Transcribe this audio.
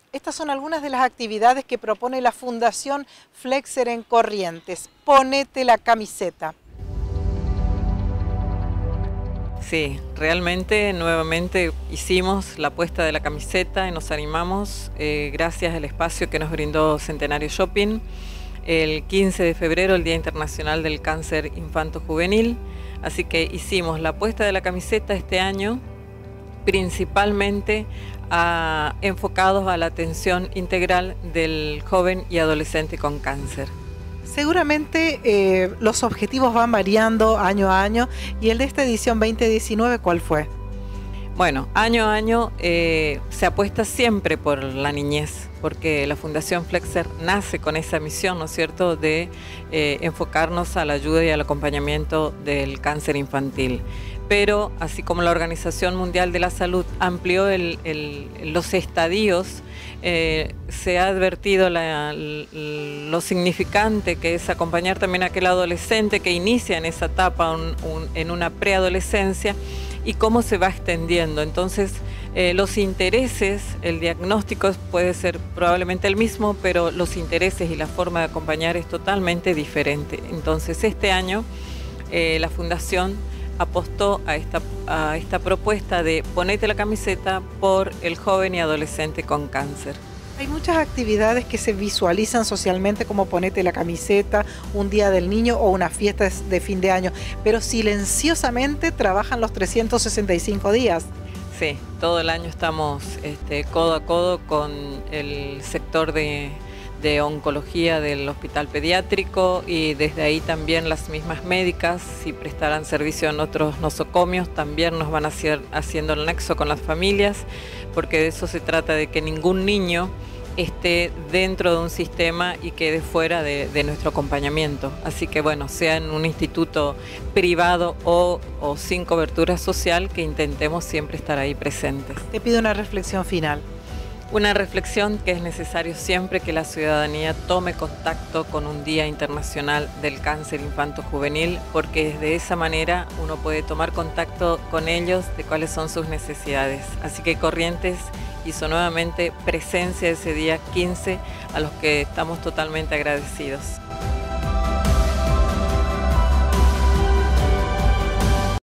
Estas son algunas de las actividades que propone la Fundación Flexer en Corrientes. Ponete la camiseta. Sí, realmente nuevamente hicimos la puesta de la camiseta y nos animamos gracias al espacio que nos brindó Centenario Shopping. El 15 de febrero, el Día Internacional del Cáncer Infanto-Juvenil, así que hicimos la puesta de la camiseta este año principalmente enfocados a la atención integral del joven y adolescente con cáncer. Seguramente los objetivos van variando año a año, y el de esta edición 2019, ¿cuál fue? Bueno, año a año se apuesta siempre por la niñez, porque la Fundación Flexer nace con esa misión, ¿no es cierto?, de enfocarnos a la ayuda y al acompañamiento del cáncer infantil. Pero así como la Organización Mundial de la Salud amplió los estadios, se ha advertido lo significante que es acompañar también a aquel adolescente que inicia en esa etapa, en una preadolescencia, y cómo se va extendiendo. Entonces, los intereses, el diagnóstico puede ser probablemente el mismo, pero los intereses y la forma de acompañar es totalmente diferente. Entonces, este año la Fundación apostó a esta propuesta de ponete la camiseta por el joven y adolescente con cáncer. Hay muchas actividades que se visualizan socialmente, como ponete la camiseta, un día del niño o una fiesta de fin de año, pero silenciosamente trabajan los 365 días. Sí, todo el año estamos codo a codo con el sector de oncología del hospital pediátrico, y desde ahí también las mismas médicas, si prestarán servicio en otros nosocomios, también nos van haciendo el nexo con las familias, porque de eso se trata, de que ningún niño esté dentro de un sistema y quede fuera de nuestro acompañamiento. Así que bueno, sea en un instituto privado o sin cobertura social, que intentemos siempre estar ahí presentes. Te pido una reflexión final. Una reflexión: que es necesario siempre que la ciudadanía tome contacto con un Día Internacional del Cáncer Infanto-Juvenil, porque de esa manera uno puede tomar contacto con ellos de cuáles son sus necesidades. Así que Corrientes hizo nuevamente presencia ese día 15, a los que estamos totalmente agradecidos.